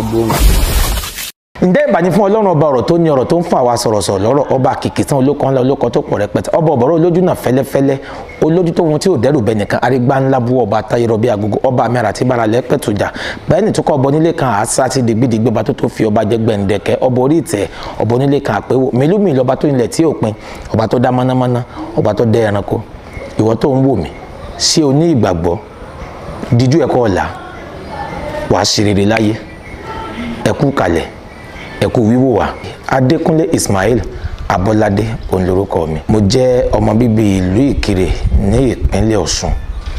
gbóhùn. ǹjẹ́ ìbàní fún ọlọ́run ọba ọ̀rọ̀ tó ní ọ̀rọ̀ tó ń fà wá sọ̀rọ̀sọ̀rọ̀ lọ́rọ̀ ọba kìkìtàn olókan ńlá olókan tó pọ̀ rẹpẹtẹ ọba ọ̀bọ̀rọ̀ olójú náà fẹ́lẹ́fẹ́lẹ́ olójú tó wọn tí ò dẹ́rù bẹ nìkan arígbá ńlá bú ọba táyérọ bí agogo ọba mi àràtí bára lẹ́pẹ̀tùjà bẹ́ẹ̀ ni tó kọ́ ọba onílé kan àṣà ti dìgbìdìgbì ọba tó fi ọba jẹ́ gbẹ̀ǹdẹ̀kẹ́ ọba orí ìtẹ́ ọba onílé kan àpéwò mélòmíì lọ́ba tó ilẹ̀ tí ò pin ọba tó dá mọ́nàmọ́ná ọba tó dẹ ẹranko ìwọ tó ń wò mí ṣé o ní ìgbàgbọ́ díjú ẹ̀kọ́ ọ̀la wàá ṣe rere láyé ẹ̀kú kalẹ̀ ẹ̀kú wíwò wá. Adékúnlé Ismail Abolade òun lorúkọ mi. Mo jẹ́ ọmọ bíbí ìlú Ìkirè ní ìpínlẹ̀ Ọ̀ṣun.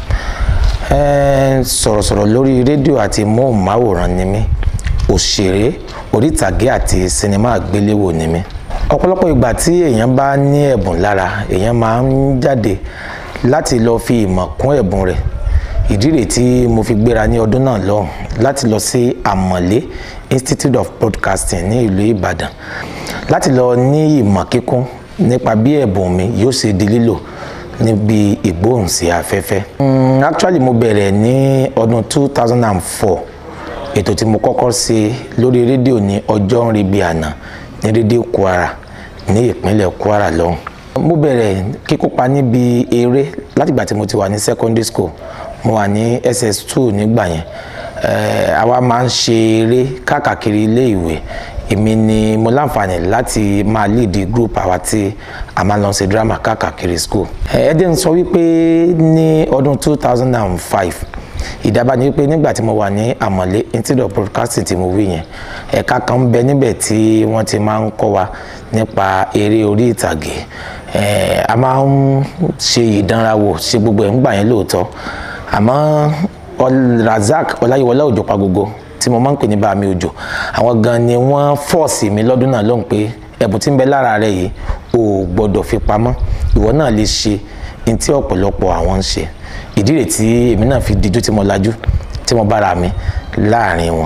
Sọ̀rọ̀sọ̀rọ̀ lórí rédíò àti móhùnmáwòrán ni mí. Òṣèré orí ìtàgé àti sinimá àgbéléwò ni mí. Ọ̀pọ̀lọpọ̀ ìgbà tí èèyàn bá ní ẹ̀bùn lára èèyàn máa ń jáde láti lọ fi ìmọ̀ kún ẹ̀bùn rẹ̀. Ìdí rèé tí mo fi gbéra ní ọdún náà lọ́hùn láti lọ sí Àmọ̀lé Institute of Broadcasting ní ìlú Ìbàdàn láti lọ ní ìmọ̀ kíkún nípa bí ẹ̀bùn mi yóò ṣe di lílò níbi ìgbóhùnsí afẹ́fẹ́. Actually mo bẹ̀rẹ̀ ní ọdún 2004 ètò tí mo kọ́kọ́ ṣe lórí rédíò ní ọjọ́ ń rí bí àná ní rédíò Kwara ní ìpínlẹ̀ Kwara lọ́hùn. Mo bẹ̀rẹ̀ kíkópa níbi eré látìgbà tí mo ti wà ní secondary school mo wà ní SS2 nígbà yẹn. Àwa máa ń ṣe eré káàkiri ilé ìwé èmi ni mo láǹfààní láti máa lead group àwa tí a máa lọ ṣe drama káàkiri school. Ẹdẹ ń sọ wípé ní ọdún 2005 ìdábàá ni wípé nígbà tí mo wà ní Àmọ̀lé Institute of Broadcasting tí mo wí yẹn ẹ̀ka kan ń bẹ níbẹ̀ tí wọ́n ti máa ń kọ́ wa nípa eré orí ìtàgé. A máa ń ṣe ìdánrawò ṣe gbogbo ẹ̀ ń gbà yẹn lóòótọ́ àmọ́ Razak Ọláyíwọlá Òjò Pagogo tí mo máa ń pè ní Bàmí Òjò àwọn gan ni wọ́n fọ́ọ̀sì mi lọ́dún náà lóhùn pé ẹ̀bùn tí ń bẹ lára rẹ̀ yìí ò gbọ́dọ̀ fi pamọ́ ìwọ náà lè ṣe ní tí ọ̀pọ̀lọpọ̀ àwọn ń ṣe ìdí rèé tí èmi náà fi dijú tí mo lajú tí mo bára mi láàrin wọn.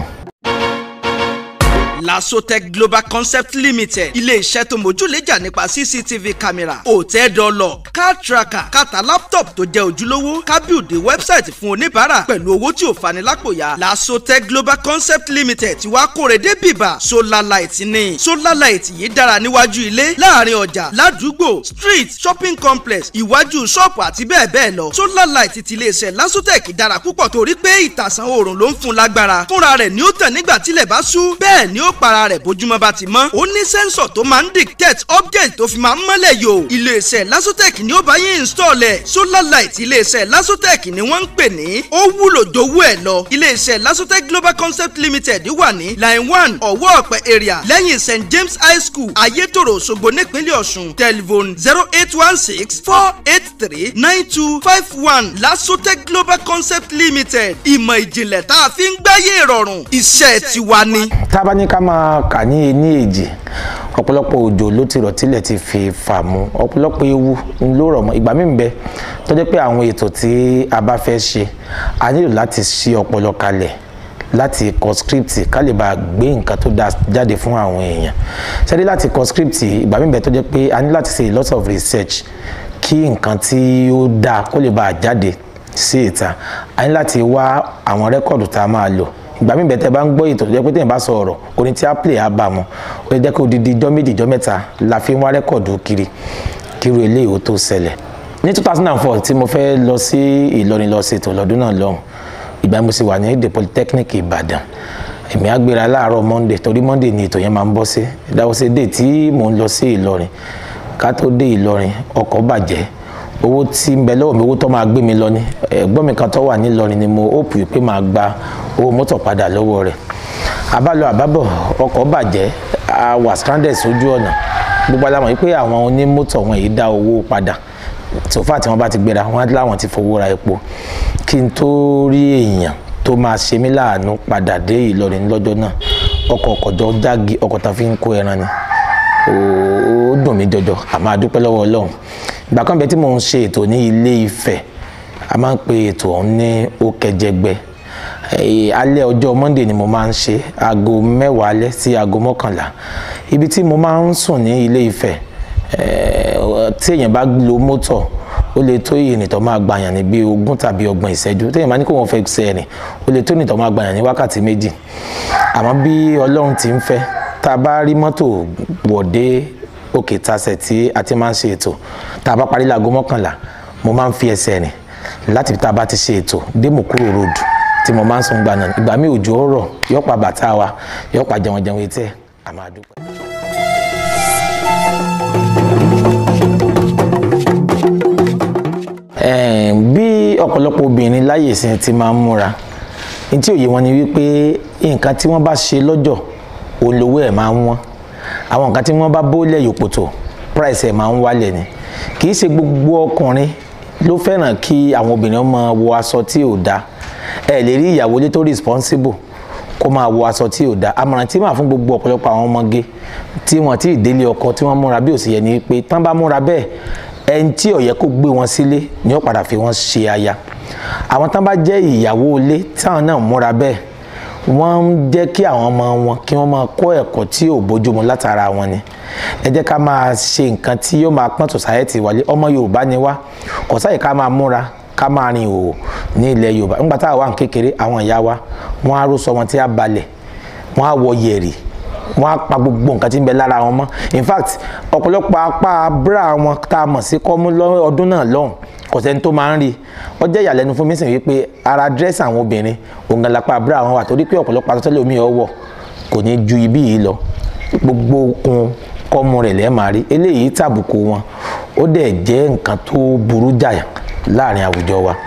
Lasotec Global Concept Limited ilé-iṣẹ́ tó mójúlẹ́jà nípa CCTV camera hotel door lock car tracker kàtà laptop tó jẹ́ ojúlówó kábíùdé website fún oníbàárà pẹ̀lú owó tí ò fani lápòyà. Lasotec Global Concept Limited ti wá kóre dé bìbà solar light ní solar light yìí dára níwájú ilé láàrin ọjà ládùúgbò street shopping complex ìwájú ṣọ́ọ̀pù àti bẹ́ẹ̀ bẹ́ẹ̀ lọ. Solar light ti ilé-iṣẹ́ Lasotec dára púpọ̀ torí pé ìtàsán oòrùn ló ń fún lágbára fúnra rẹ̀ ni ó tàn nígbà tílẹ̀ bá ṣú bẹ́ẹ̀ ni ó para rẹ̀ bójúmọ́ bá ti mọ́. Ó ní sẹ́ńsọ̀ tó máa ń dictate object tó fi máa ń mọ́lẹ̀ yò. Iléeṣẹ́ Lasotec ni ó bá yín install ẹ̀. Solar light iléeṣẹ́ Lasotec ni wọ́n ń pè ní ó wúlò jowú ẹ̀ lọ. Iléeṣẹ́ Lasotec Global Concept Limited wà ní line 1 Ọ̀wọ́ Ọ̀pẹ area lẹ́yìn St James High School Ayétòrò Òṣogbo nípínlẹ̀ Ọ̀ṣun. Telephone 0816 483 9251 Lasotec Global Concept Limited ìmọ̀ ìjìnlẹ̀ tá a fi ń gbáyé ìrọ̀rùn iṣẹ́ tiwa ni. Tá bá ní ká máa kà ní èjì ọ̀pọ̀lọpọ̀ òjò ló ti rọ̀ tílẹ̀ ti fi fà mú ọ̀pọ̀lọpọ̀ ewu ló rọ̀ mọ́ ìgbà míì ń bẹ tó jẹ́ pé àwọn ètò tí a bá fẹ́ ṣe a nílò láti ṣí ọpọlọ kalẹ̀ láti kọ script ká lè bá gbé nǹkan tó jáde fún àwọn èèyàn ṣẹ́rí láti kọ script ìgbà míì ń bẹ tó jẹ́ pé a ní láti ṣe a lot of research kí nǹkan tí ó dáa kó lè bá jáde sí ìta a ní láti wá àwọn rẹ́kọ̀dù tá a máa lò ìgbà míì bẹ́ẹ̀ tẹ́ bá ń gbọ́ ètò tó jẹ́ pé tẹ́yìn bá sọ ọ̀rọ̀ orin tí a play á bá mu ó lè jẹ́ kó odidi ijọ́ méjì ijọ́ mẹ́ta la fi ń wá rẹ́kọ̀dù kiri kíru eléyìí ó tó ṣẹlẹ̀. Ní 2004 tí mo fẹ́ lọ sí Ìlọrin lọ ṣètò lọ́dún náà lọ́hùn ìgbà mo sì wà ní the Polytechnic Ìbàdàn èmi á gbéra láàárọ̀ Monday torí Monday ni ètò yẹn máa ń bọ́ sí ìdáwọ́sẹ̀ dé tí mò ń lọ sí Ìlọrin ká tó dé Ìlọrin ọkọ̀ bàjẹ́ owó tí ń bẹ lọ́wọ́ mi owó tó máa gbé mi lọ ni ẹ̀gbọ́n mi kan tó wà ní Ìlọrin ni mo hope pé máa gba owó mọ́tò padà lọ́wọ́ rẹ̀ àbálọ àbábọ̀ ọkọ̀ bàjẹ́ a wà stranded sójú ọ̀nà gbogbo alámọ̀ wípé àwọn onímọ́tò wọn yìí dá owó padà tòfà tí wọ́n bá ti gbéra wọn láwọn ti fowó ra epo kí n tó rí èèyàn tó máa ṣe mí láàánú padà dé Ìlọrin lọ́jọ́ náà ọkọ̀ jági ọkọ̀ tá fi ń kó ẹran ni ó dùn mí jọjọ àmọ́ a dúpẹ́ lọ́wọ́ Ọlọ́run ìgbà kan bẹ tí mò ń ṣe ètò ní Ilé Ifẹ̀ a máa ń pe ètò ọ̀hún ní ó kẹjẹgbẹ alẹ́ ọjọ́ Monday ni mo máa ń ṣe aago 10 alẹ́ sí aago 11 ibi tí mo máa ń sùn ní Ilé Ifẹ̀ tí èèyàn bá lo mọ́tò ó lè tó ìrìn tó máa gbàyàn ní bí 20 tàbí 30 ìṣẹ́jú téèyàn máa ní kó wọ́n fẹ́ ṣe ẹ̀rìn ó lè tó ìrìn tó máa gbàyàn ní wákàtí 2 àmọ́ bí Ọlọ́run ti ń fẹ́ tá a bá rí mọ́tò wọ̀dé òkè tasẹ̀ tí a ti máa ń ṣe ètò tá a bá parí láago 11 mo máa ń fi ẹsẹ̀ rìn láti tá a bá ti ṣe ètò dé Mòkúrò road tí mo máa ń sùn gbànà ìgbà mi òjò ọ̀rọ̀ yọpa bàtà wa yọpa jẹun etí ẹ̀ a máa dúpẹ́. Bí ọ̀pọ̀lọpọ̀ obìnrin láyè sí ti máa ń múra ní tí òye wọn ni wípé nǹkan tí wọ́n bá ṣe lọ́jọ́ olówó ẹ̀ máa ń wọ́n àwọn nǹkan tí wọ́n bá bólẹ̀ yòpòtò price ẹ̀ máa ń wálẹ̀ ni kì í ṣe gbogbo ọkùnrin ló fẹ́ràn kí àwọn obìnrin máa wọ aṣọ tí ò dáa ẹ lè rí ìyàwó lé tó responsible kó máa wọ aṣọ tí ò dáa àmọ̀ràn tí màá fún gbogbo ọ̀pọ̀lọpọ̀ àwọn ọmọge tí wọ́n ti délé ọkọ tí wọ́n múra bí ò sì yẹ ni pé tán bá múra bẹ́ẹ̀ ẹni tí ó yẹ kó gbé wọn sílé ni ó padà fi wọn ṣe aya àwọn tán bá jẹ́ ìyàwó ilé táwọn náà múra bẹ́ẹ̀ wọ́n ń jẹ́ kí àwọn ọmọ wọn kí wọ́n máa kọ́ ẹ̀kọ́ tí ò bójúmu látara wọn ni ẹ jẹ́ ká máa ṣe nǹkan tí yóò máa pọ́n society wálé ọmọ Yorùbá ni wá kò sáyè ká máa múra ká máa rin òwò ní ilẹ̀ Yorùbá nígbà táwa wà ní kékeré àwọn ìyá wa wọ́n á ró sọ wọn tí á balẹ̀ wọ́n á wọ yẹ̀rì wọ́n á pa gbogbo nǹkan tí ń bẹ lára wọn mọ́ in fact ọ̀pọ̀lọpọ̀ apá bra wọn tá a mọ̀ sí kọ́mú ọdún náà lọ́hùn kò sẹ́ni tó máa ń rí ó jẹ́ ìyàlẹ́nu fún mi sìn wípé ara dírẹ́sì àwọn obìnrin òǹgàn lápá bra wọn wà torí pé ọ̀pọ̀lọpọ̀ àtọ́tẹ́lẹ̀ omi ọwọ́ kò ní ju ibi yìí lọ gbogbo okun kọ́mú rẹ̀ lẹ́ẹ̀ máa rí eléyìí tàbùkù wọn ó dẹ̀ jẹ́ nǹkan tó burú jáyà láàrin àwùjọ wa.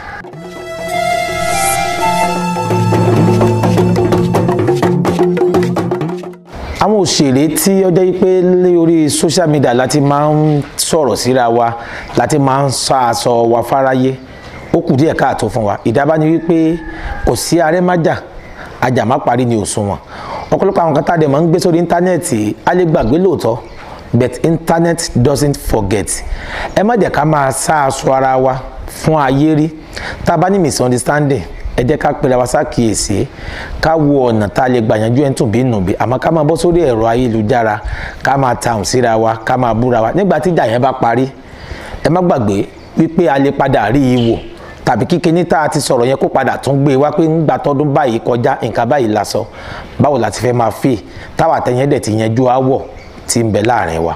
àwọn òṣèré tí ó jẹ́ pé lórí social media láti máa ń sọ̀rọ̀ síra wa láti máa ń sọ aṣọ wa fáráyé ó kù díẹ̀ káàtó fún wa ìdábá ni wípé kò sí arẹ́májà ajá má parí ní òṣùwọ̀n ọ̀pọ̀lọpọ̀ àwọn kan tá a dẹ̀ máa ń gbé sórí íńtánẹ́ẹ̀tì á lè gbàgbé lóòótọ́ but internet doesn't forget ẹ má jẹ́ ká máa sá aṣọ ara wa fún ayé rí tá a bá ní misunderstanding ẹ jẹ́ ká pera wa ṣàkíyèsí ká wo ọ̀nà tá a lè gbà yanjú ẹ̀ńtùn bí nùbí àmọ́ ká máa bọ́ sórí ẹ̀rọ ayélujára ká máa tàùn síra wa ká máa búra wa nígbà tí ìjà yẹn bá parí ẹ má gbàgbé wípé a lè padà rí i wò tàbí kíkiní tá a ti sọ̀rọ̀ yẹn kó padà tún gbé wá pé ńgbà tọdún báyìí kọjá nǹkan báyìí la sọ báwo la ti fẹ́ máa fi táwa àtẹ̀yìn dẹ̀ ti yanjú áwọ̀ tí ń bẹ láàrin wa.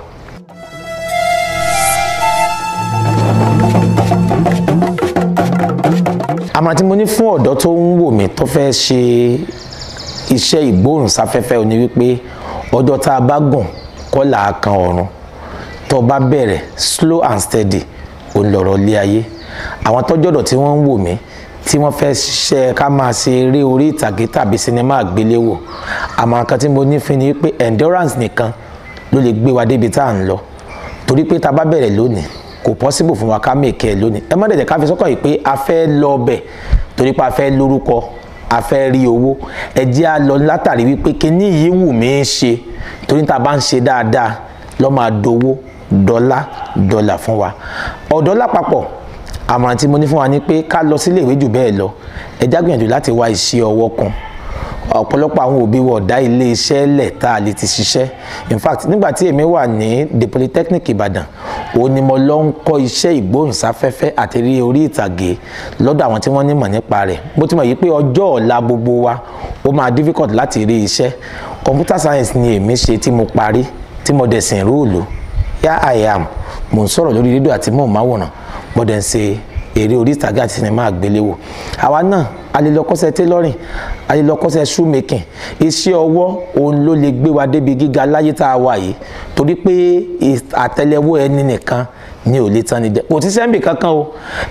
àmọ̀ràn tí mo ní fún ọ̀dọ́ tó ń wò mí tó fẹ́ ṣe iṣẹ́ ìgbóhùnsáfẹ́fẹ́ ni wípé ọjọ́ tá a bá gùn kọ́ là á kan ọ̀run tó bá bẹ̀rẹ̀ slow and steady òun lọ̀rọ̀ lé ayé àwọn tọ́jọ́dọ̀ tí wọ́n ń wò mí tí wọ́n fẹ́ ṣiṣẹ́ ká máa ṣe eré orí ìtàgé tàbí sinimá àgbéléwò àmọ̀ràn kan tí mo ní fún ni wípé endurance nìkan ló lè gbé wa débi tá à ń lọ torí pé tá a bá bẹ̀rẹ̀ lónìí kò possible fún wa ká mèkẹ́ lónìí ẹ má dẹ̀ jẹ́ ká fi sọ́kàn yìí pé a fẹ́ lọ bẹ̀ torí pé a fẹ́ lórúkọ a fẹ́ rí owó ẹ jẹ́ a lọ látàrí wípé kíní yìí wù mí ń ṣe torí tá a bá ń ṣe dáadáa lọ́ máa dowó dọ́là fún wa ọ̀dọ́ lápapọ̀ àmọ̀ràn tí mo ní fún wa ni pé ká lọ sílé ìwé jù bẹ́ẹ̀ lọ ẹ já gbìyànjú láti wá iṣẹ́ ọwọ́ kan ọ̀pọ̀lọpọ̀ àwọn òbí wọ̀ dá ilé iṣẹ́ lẹ̀ tá a lè ti ṣiṣẹ́ in fact nígbà tí èmi wà ní the polytechnic Ìbàdàn òun ni mo lọ ń kọ́ iṣẹ́ ìgbóhùnsáfẹ́fẹ́ àti rí orí ìtàgé lọ́dọ̀ àwọn tí wọ́n nímọ̀ nípa rẹ̀ bó ti mọ̀ yìí pé ọjọ́ ọ̀la gbogbo wa ó máa difficult láti rí iṣẹ́ computer science ni èmi ṣe tí mo parí tí mo dẹ̀ sìn rúùlù here I am mo ń sọ̀rọ̀ lórí rédíò àti móhùnmáwòrán mo dẹ̀ ń ṣe eré orí ìtàgé àti sinimá àgbéléwò àwa náà a lè lọ kọ́ṣẹ́ tailoring a lè lọ kọ́ṣẹ́ shoemaking iṣẹ́ ọwọ́ òun ló lè gbé wa débi gíga láyé tá a wà yìí torí pé àtẹ́lẹwọ́ ẹni nìkan ni ò lè tán ni jẹ kò sí sẹ́ńbì kankan o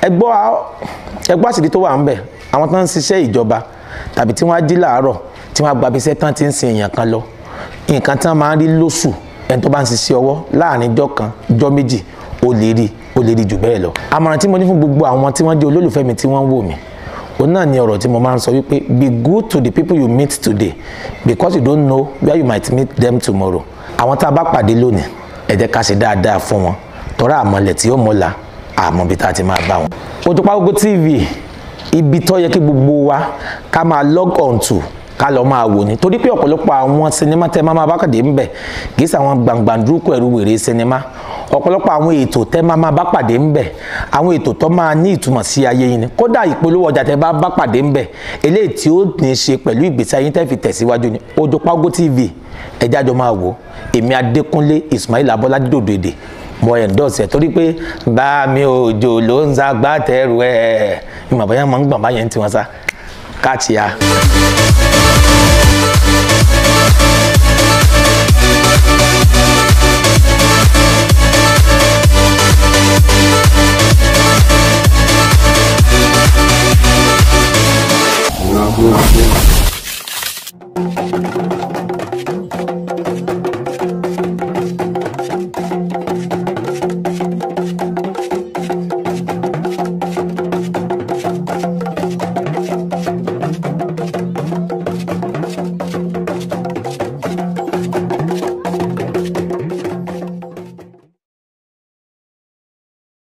ẹgbọ́ àṣírí tó wà ń bẹ̀ àwọn tó ń ṣiṣẹ́ ìjọba tàbí tí wọ́n á jí làárọ̀ tí wọ́n á gba ibiṣẹ́ tán ti ń sin èèyàn kan lọ nǹkan tí wọ́n máa ń rí lóṣù ẹni tó bá ń ṣiṣẹ́ ọwọ́ láàrin ijọ́ kan ijọ́ méjì ó lè rí jù bẹ́ẹ̀ lọ àmọ̀ràn tí mo ní fún gbogbo àwọn tí wọ́n jẹ́ olólùfẹ́ mi tí wọ́n ń wò mí òun náà ni ọ̀rọ̀ tí mo máa ń sọ wípé be good to the people you meet today because you don't know where you might meet them tomorrow àwọn tá a bá pàdé lónìí ẹ jẹ́ ká ṣe dáadáa fún wọn tọ́ra àmọ́lẹ̀ tí ó mọ́la àmọ́ bí tá a ti máa bá wọn. Òtúpá Gbogbo TV ibi tó yẹ kí gbogbo wa ká máa log on to ká lọ máa wò ní torí pé ọ̀pọ̀lọpọ̀ àwọn sinimá tẹ́ máa bá pàdé ńbẹ̀ kì í ṣàwọn gbàǹgbàǹdúkú ẹ̀rù wèrè sinimá ọ̀pọ̀lọpọ̀ àwọn ètò tẹ́ máa bá pàdé ńbẹ̀ àwọn ètò tó máa ní ìtumọ̀ sí ayé yín ni kódà ìpolówó ọjà tẹ́ bá pàdé ńbẹ̀ eléyìí tí ó ní ṣe pẹ̀lú ìgbésí ayé tẹ́ fi tẹ̀síwájú ni Ojopago TV ẹjá jọ máa wò èmi Adékúnlé Ismail Abolade Dodoede mo endorse ẹ torí pé bá mi òjò ló ń ṣagbátẹrù ẹ ìmọ̀ bóyá mọ̀ ń gbọ̀n báyẹn tí wọ́n sá káàkiri. Bravo.